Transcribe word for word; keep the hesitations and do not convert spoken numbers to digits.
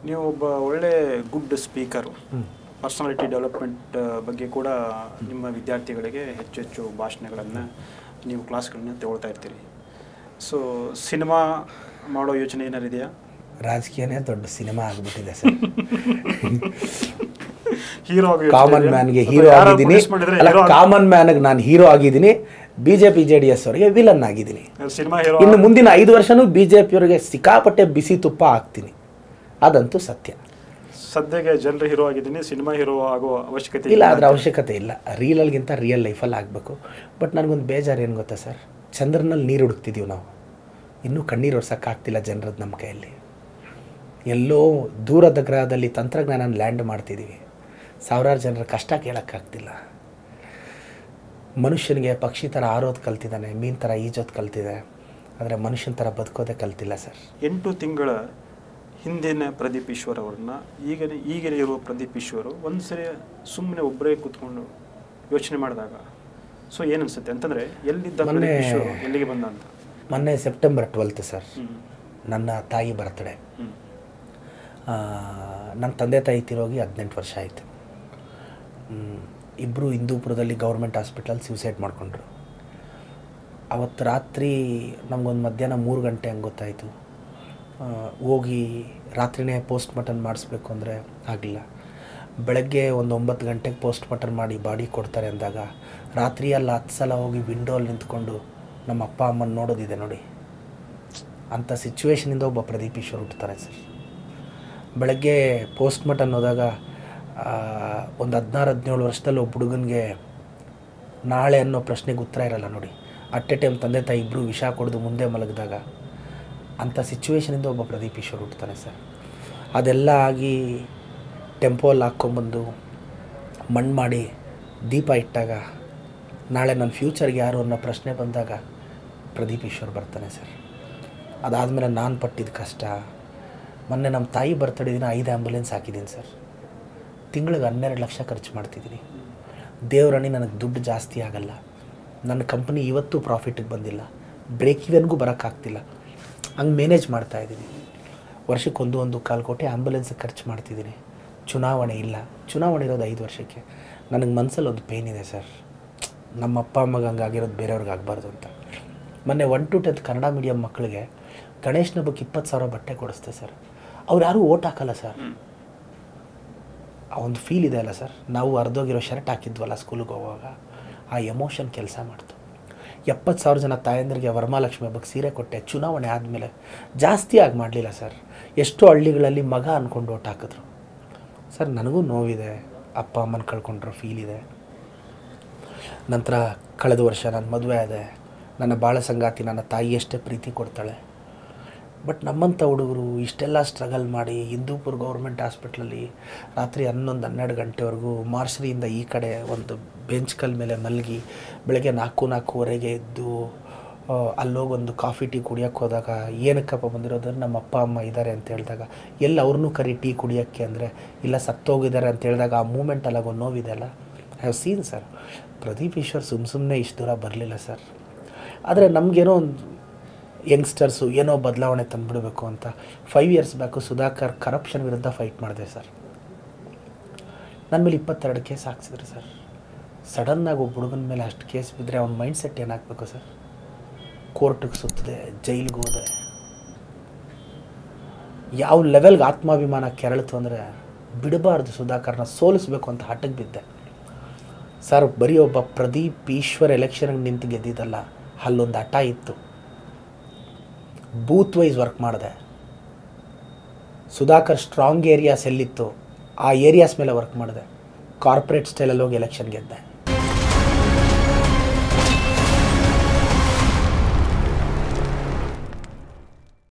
ನೀವು ಒಬ್ಬ ಒಳ್ಳೆ ಗುಡ್ ಸ್ಪೀಕರು, ಪರ್ಸನಾಲಿಟಿ ಡೆವಲಪ್ಮೆಂಟ್ ಬಗ್ಗೆ ಕೂಡ ನಿಮ್ಮ ವಿದ್ಯಾರ್ಥಿಗಳಿಗೆ ಹೆಚ್ಚು ಹೆಚ್ಚು ಭಾಷಣಗಳನ್ನು ನೀವು ಕ್ಲಾಸ್ಗಳನ್ನ ತಗೊಳ್ತಾ ಇರ್ತೀರಿ. ಸೊ ಸಿನಿಮಾ ಮಾಡೋ ಯೋಚನೆ ಏನಾರು ಇದೆಯಾ? ರಾಜಕೀಯನೇ ದೊಡ್ಡ ಸಿನಿಮಾ ಆಗಿಬಿಟ್ಟಿದೆ ಸರ್. ಹೀರೋ ಕಾಮನ್ ಮ್ಯಾನ್ಗೆ ಹೀರೋ ಆಗಿದ್ದೀನಿ, ಅಲ್ಲ ಕಾಮನ್ ಮ್ಯಾನ್ಗೆ ನಾನು ಹೀರೋ ಆಗಿದ್ದೀನಿ, B J P J D S ಅವರಿಗೆ ವಿಲನ್ ಆಗಿದ್ದೀನಿ. ಸಿನಿಮಾ ಹೀರೋ ಇನ್ನು ಮುಂದಿನ ಐದು ವರ್ಷನೂ ಬಿ ಜೆ ಪಿಯವರಿಗೆ ಸಿಕ್ಕಾಪಟ್ಟೆ ಬಿಸಿ ತುಪ್ಪ ಹಾಕ್ತೀನಿ, ಅದಂತೂ ಸತ್ಯ. ಸದ್ಯಕ್ಕೆ ಜನರು ಹೀರೋ ಆಗಿದ್ದೀನಿ, ಸಿನಿಮಾ ಹೀರೋ ಆಗೋ ಅವಶ್ಯಕತೆ ಇಲ್ಲ, ಅದರ ಅವಶ್ಯಕತೆ ಇಲ್ಲ. ರಿಯಲಲ್ಗಿಂತ ರಿಯಲ್ ಲೈಫಲ್ಲಿ ಆಗಬೇಕು. ಬಟ್ ನನಗೊಂದು ಬೇಜಾರು ಏನು ಗೊತ್ತಾ ಸರ್, ಚಂದ್ರನಲ್ಲಿ ನೀರು ಹುಡುಕ್ತಿದ್ದೀವಿ ನಾವು, ಇನ್ನೂ ಕಣ್ಣೀರು ಒರ್ಸೋಕ್ಕಾಗ್ತಿಲ್ಲ ಜನರದ್ದು ನಮ್ಮ ಕೈಯಲ್ಲಿ. ಎಲ್ಲೋ ದೂರದ ಗ್ರಹದಲ್ಲಿ ತಂತ್ರಜ್ಞಾನ ಲ್ಯಾಂಡ್ ಮಾಡ್ತಿದ್ದೀವಿ, ಸಾವಿರಾರು ಜನರ ಕಷ್ಟ ಕೇಳೋಕ್ಕಾಗ್ತಿಲ್ಲ. ಮನುಷ್ಯನಿಗೆ ಪಕ್ಷಿ ಥರ ಆರೋದು ಕಲ್ತಿದ್ದಾನೆ, ಮೀನು ಥರ ಈಜೋದು ಕಲ್ತಿದೆ, ಆದರೆ ಮನುಷ್ಯನ ಥರ ಬದುಕೋದೇ ಕಲ್ತಿಲ್ಲ ಸರ್. ಎಂಟು ತಿಂಗಳ ಹಿಂದಿನ ಪ್ರದೀಪ್ ಈಶ್ವರ್ ಅವ್ರನ್ನ ಈಗಿನ ಈಗಿನ ಇರುವ ಪ್ರದೀಪ್ ಈಶ್ವರು ಒಂದು ಸರಿ ಸುಮ್ಮನೆ ಒಬ್ಬರೇ ಕೂತ್ಕೊಂಡು ಯೋಚನೆ ಮಾಡಿದಾಗ ಸೊ ಏನು ಅನಿಸುತ್ತೆ ಅಂತಂದರೆ, ಎಲ್ಲಿದ್ದ ಪ್ರದೀಪ್ ಈಶ್ವರ್ ಎಲ್ಲಿಗೆ ಬಂದ ಅಂತ? ಮೊನ್ನೆ ಸೆಪ್ಟೆಂಬರ್ ಟ್ವೆಲ್ತ್ ಸರ್, ನನ್ನ ತಾಯಿ ಬರ್ತಡೇ. ನನ್ನ ತಂದೆ ತಾಯಿ ತಿರೋಗಿ ಹದಿನೆಂಟು ವರ್ಷ ಆಯಿತು. ಇಬ್ಬರು ಹಿಂದೂಪುರದಲ್ಲಿ ಗೌರ್ಮೆಂಟ್ ಹಾಸ್ಪಿಟಲ್ ಸೂಸೈಡ್ ಮಾಡಿಕೊಂಡ್ರು. ಅವತ್ತು ರಾತ್ರಿ ನಮಗೊಂದು ಮಧ್ಯಾಹ್ನ ಮೂರು ಗಂಟೆ ಹಂಗೆ ಗೊತ್ತಾಯಿತು. ಹೋಗಿ ರಾತ್ರಿನೇ ಪೋಸ್ಟ್ ಮಾರ್ಟಮ್ ಮಾಡಿಸ್ಬೇಕು ಅಂದರೆ ಆಗಲಿಲ್ಲ. ಬೆಳಗ್ಗೆ ಒಂದು ಒಂಬತ್ತು ಗಂಟೆಗೆ ಪೋಸ್ಟ್ ಮಾರ್ಟಮ್ ಮಾಡಿ ಬಾಡಿ ಕೊಡ್ತಾರೆ ಅಂದಾಗ ರಾತ್ರಿಯಲ್ಲಿ ಹತ್ತು ಸಲ ಹೋಗಿ ವಿಂಡೋಲ್ಲಿ ನಿಂತ್ಕೊಂಡು ನಮ್ಮ ಅಪ್ಪ ಅಮ್ಮನ ನೋಡೋದಿದೆ ನೋಡಿ. ಅಂಥ ಸಿಚುವೇಷನಿಂದ ಒಬ್ಬ ಪ್ರದೀಪ್ ಈಶ್ವರ್ ಹುಟ್ಟುತ್ತಾರೆ ಸರ್. ಬೆಳಗ್ಗೆ ಪೋಸ್ಟ್ ಮಾರ್ಟಮ್ ಹೋದಾಗ ಒಂದು ಹದಿನಾರು ಹದಿನೇಳು ವರ್ಷದಲ್ಲಿ ಒಬ್ಬ ಹುಡುಗನಿಗೆ ನಾಳೆ ಅನ್ನೋ ಪ್ರಶ್ನೆಗೆ ಉತ್ತರ ಇರಲ್ಲ ನೋಡಿ. ಅಟ್ ಎ ಟೈಮ್ ತಂದೆ ತಾಯಿ ಇಬ್ಬರು ವಿಷ ಕೊಡೋದು ಮುಂದೆ ಮಲಗಿದಾಗ ಅಂಥ ಸಿಚುವೇಷನಿಂದ ಒಬ್ಬ ಪ್ರದೀಪ್ ಈಶ್ವರ್ ಹುಟ್ಟುತ್ತಾನೆ ಸರ್. ಅದೆಲ್ಲ ಆಗಿ ಟೆಂಪೋಲ್ಲಿ ಹಾಕ್ಕೊಂಬಂದು ಮಣ್ಣು ಮಾಡಿ ದೀಪ ಇಟ್ಟಾಗ ನಾಳೆ ನನ್ನ ಫ್ಯೂಚರ್ಗೆ ಯಾರು ಅನ್ನೋ ಪ್ರಶ್ನೆ ಬಂದಾಗ ಪ್ರದೀಪ್ ಈಶ್ವರ್ ಬರ್ತಾನೆ ಸರ್. ಅದಾದಮೇಲೆ ನಾನು ಪಟ್ಟಿದ್ದ ಕಷ್ಟ. ಮೊನ್ನೆ ನಮ್ಮ ತಾಯಿ ಬರ್ತಡೇ ದಿನ ಐದು ಆ್ಯಂಬುಲೆನ್ಸ್ ಹಾಕಿದ್ದೀನಿ ಸರ್. ತಿಂಗಳಿಗೆ ಹನ್ನೆರಡು ಲಕ್ಷ ಖರ್ಚು ಮಾಡ್ತಿದ್ದೀನಿ. ದೇವರಣಿ ನನಗೆ ದುಡ್ಡು ಜಾಸ್ತಿ ಆಗಲ್ಲ. ನನ್ನ ಕಂಪ್ನಿ ಇವತ್ತು ಪ್ರಾಫಿಟಿಗೆ ಬಂದಿಲ್ಲ, ಬ್ರೇಕ್ ಇವೆನ್ಗೂ ಬರೋಕ್ಕಾಗ್ತಿಲ್ಲ. ಹಂಗೆ ಮ್ಯಾನೇಜ್ ಮಾಡ್ತಾಯಿದ್ದೀನಿ. ವರ್ಷಕ್ಕೊಂದು ಒಂದು ಕಾಲು ಕೋಟಿ ಆ್ಯಂಬುಲೆನ್ಸಿಗೆ ಖರ್ಚು ಮಾಡ್ತಿದ್ದೀನಿ. ಚುನಾವಣೆ ಇಲ್ಲ, ಚುನಾವಣೆ ಇರೋದು ಐದು ವರ್ಷಕ್ಕೆ. ನನಗೆ ಮನಸ್ಸಲ್ಲಿ ಒಂದು ಪೇನ್ ಇದೆ ಸರ್, ನಮ್ಮ ಅಪ್ಪ ಅಮ್ಮಗೆ ಹಂಗಾಗಿರೋದು ಬೇರೆಯವ್ರಿಗೆ ಆಗಬಾರ್ದು ಅಂತ. ಮೊನ್ನೆ one to tenth Kannada medium ಮಕ್ಕಳಿಗೆ ಗಣೇಶನ ಹಬ್ಬಕ್ಕೆ ಇಪ್ಪತ್ತು ಸಾವಿರ ಬಟ್ಟೆ ಕೊಡಿಸ್ತೆ ಸರ್. ಅವ್ರು ಯಾರೂ ಓಟ್ ಹಾಕಲ್ಲ ಸರ್. ಆ ಒಂದು ಫೀಲ್ ಇದೆ ಅಲ್ಲ ಸರ್, ನಾವು ಅರ್ಧೋಗಿರೋ ಶರ್ಟ್ ಹಾಕಿದ್ವಲ್ಲ ಸ್ಕೂಲಿಗೆ ಹೋಗುವಾಗ, ಆ ಎಮೋಷನ್ ಕೆಲಸ ಮಾಡ್ತು. ಎಪ್ಪತ್ತು ಸಾವಿರ ಜನ ತಾಯಂದರಿಗೆ ವರಮಹಾಲಕ್ಷ್ಮಿ ಹಬ್ಬಕ್ಕೆ ಸೀರೆ ಕೊಟ್ಟೆ. ಚುನಾವಣೆ ಆದಮೇಲೆ ಜಾಸ್ತಿ ಆಗಿ ಮಾಡಲಿಲ್ಲ ಸರ್. ಎಷ್ಟೋ ಹಳ್ಳಿಗಳಲ್ಲಿ ಮಗ ಅಂದ್ಕೊಂಡು ಓಟ್ ಹಾಕಿದ್ರು ಸರ್. ನನಗೂ ನೋವಿದೆ, ಅಪ್ಪ ಅಮ್ಮನ ಕಳ್ಕೊಂಡ್ರೋ ಫೀಲ್ ಇದೆ. ನಂತರ ಕಳೆದ ವರ್ಷ ನನ್ನ ಮದುವೆ ಆದೆ. ನನ್ನ ಬಾಳ ಸಂಗಾತಿ ನನ್ನ ತಾಯಿ ಅಷ್ಟೇ ಪ್ರೀತಿ ಕೊಡ್ತಾಳೆ. ಬಟ್ ನಮ್ಮಂಥ ಹುಡುಗರು ಇಷ್ಟೆಲ್ಲ ಸ್ಟ್ರಗಲ್ ಮಾಡಿ ಹಿಂದೂಪುರ ಗೌರ್ಮೆಂಟ್ ಹಾಸ್ಪಿಟ್ಲಲ್ಲಿ ರಾತ್ರಿ ಹನ್ನೊಂದು ಹನ್ನೆರಡು ಗಂಟೆವರೆಗೂ ಮಾರ್ಷರಿಯಿಂದ ಈ ಕಡೆ ಒಂದು ಬೆಂಚ್ ಕಲ್ ಮೇಲೆ ಮಲಗಿ ಬೆಳಗ್ಗೆ ನಾಲ್ಕು ನಾಲ್ಕೂವರೆಗೆ ಎದ್ದು ಅಲ್ಲೋಗಿ ಒಂದು ಕಾಫಿ ಟೀ ಕುಡಿಯೋಕ್ಕೆ ಹೋದಾಗ ಏನಕ್ಕಪ್ಪ ಬಂದಿರೋದ್ರೆ ನಮ್ಮ ಅಪ್ಪ ಅಮ್ಮ ಇದ್ದಾರೆ ಅಂತ ಹೇಳಿದಾಗ ಎಲ್ಲ ಅವ್ರನ್ನೂ ಕರಿ ಟೀ ಕುಡಿಯೋಕ್ಕೆ ಅಂದರೆ ಇಲ್ಲ ಸತ್ತೋಗಿದ್ದಾರೆ ಅಂತ ಹೇಳಿದಾಗ ಆ ಮೂಮೆಂಟಲ್ಲಾಗೋ ನೋವಿದೆ ಅಲ್ಲ. I have seen sir. Pradeep Eshwar ಸುಮ್ಮ ಸುಮ್ಮನೆ ಇಷ್ಟು ದೂರ ಬರಲಿಲ್ಲ ಸರ್. ಆದರೆ ನಮಗೇನೋ ಒಂದು ಯಂಗ್ಸ್ಟರ್ಸು ಏನೋ ಬದಲಾವಣೆ ತಂದುಬಿಡಬೇಕು ಅಂತ five years back Sudhakar corruption ವಿರುದ್ಧ ಫೈಟ್ ಮಾಡಿದೆ ಸರ್. ನನ್ನ ಮೇಲೆ ಇಪ್ಪತ್ತೆರಡು ಕೇಸ್ ಹಾಕ್ಸಿದ್ರು ಸರ್. ಸಡನ್ನಾಗಿ ಒಬ್ಬ ಹುಡುಗನ ಮೇಲೆ ಅಷ್ಟು ಕೇಸ್ ಬಿದ್ದರೆ ಅವ್ನ ಮೈಂಡ್ ಸೆಟ್ ಏನಾಗಬೇಕು ಸರ್? ಕೋರ್ಟಿಗೆ ಸುತ್ತದೆ, ಜೈಲಿಗೆ ಹೋದೆ. ಯಾವ ಲೆವೆಲ್ಗೆ ಆತ್ಮಾಭಿಮಾನ ಕೆರಳಿತು ಅಂದರೆ ಬಿಡಬಾರ್ದು, ಸುಧಾಕರ್ನ ಸೋಲಿಸಬೇಕು ಅಂತ ಹಠಕ್ಕೆ ಬಿದ್ದೆ ಸರ್. ಬರೀ ಒಬ್ಬ ಪ್ರದೀಪ್ ಈಶ್ವರ್ ಎಲೆಕ್ಷನ್ಗೆ ನಿಂತು ಗೆದ್ದಿದ್ದಲ್ಲ, ಅಲ್ಲೊಂದು ಹಠ ಇತ್ತು. ಬೂತ್ ವೈಸ್ ವರ್ಕ್ ಮಾಡಿದೆ. ಸುಧಾಕರ್ ಸ್ಟ್ರಾಂಗ್ ಏರಿಯಾಸ್ ಎಲ್ಲಿತ್ತು ಆ ಏರಿಯಾಸ್ ಮೇಲೆ ವರ್ಕ್ ಮಾಡಿದೆ. ಕಾರ್ಪೊರೇಟ್ ಸ್ಟೈಲಲ್ಲಿ ಹೋಗಿ ಎಲೆಕ್ಷನ್ ಗೆದ್ದೆ.